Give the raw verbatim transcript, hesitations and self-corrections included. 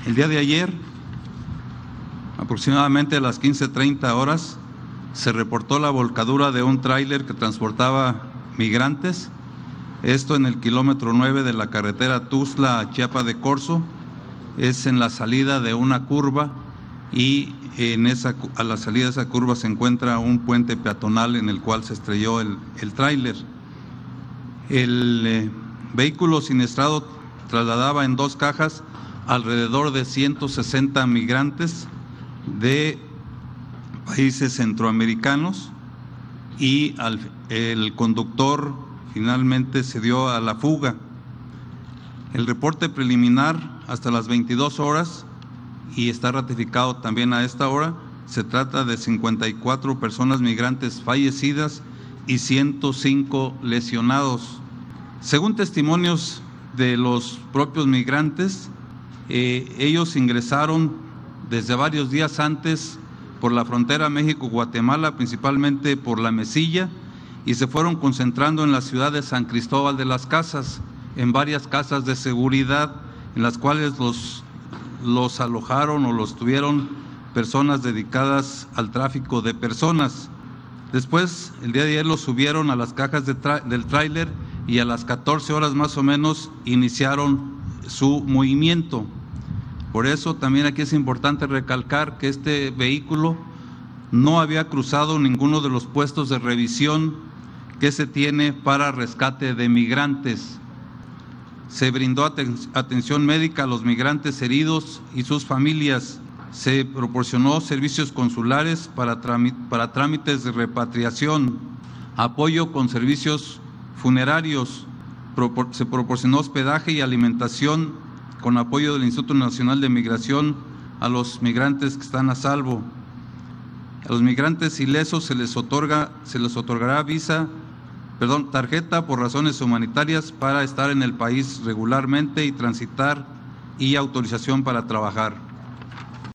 El día de ayer, aproximadamente a las quince treinta horas, se reportó la volcadura de un tráiler que transportaba migrantes, esto en el kilómetro nueve de la carretera Tuxtla a Chiapa de Corzo, es en la salida de una curva y en esa, a la salida de esa curva se encuentra un puente peatonal en el cual se estrelló el, el tráiler. El eh, vehículo siniestrado trasladaba en dos cajas alrededor de ciento sesenta migrantes de países centroamericanos y al, el conductor finalmente se dio a la fuga. El reporte preliminar hasta las veintidós horas, y está ratificado también a esta hora, se trata de cincuenta y cuatro personas migrantes fallecidas y ciento cinco lesionados. Según testimonios de los propios migrantes, eh, ellos ingresaron desde varios días antes por la frontera México-Guatemala, principalmente por La Mesilla, y se fueron concentrando en la ciudad de San Cristóbal de las Casas, en varias casas de seguridad, en las cuales los, los alojaron o los tuvieron personas dedicadas al tráfico de personas. Después, el día de ayer los subieron a las cajas de tra- del tráiler y a las catorce horas más o menos iniciaron su movimiento. Por eso también aquí es importante recalcar que este vehículo no había cruzado ninguno de los puestos de revisión que se tiene para rescate de migrantes. Se brindó aten- atención médica a los migrantes heridos y sus familias. Se proporcionó servicios consulares para, para trámites de repatriación, apoyo con servicios funerarios, propor se proporcionó hospedaje y alimentación con apoyo del Instituto Nacional de Migración a los migrantes que están a salvo. A los migrantes ilesos se les otorga, se les otorgará visa, perdón, tarjeta por razones humanitarias para estar en el país regularmente y transitar, y autorización para trabajar.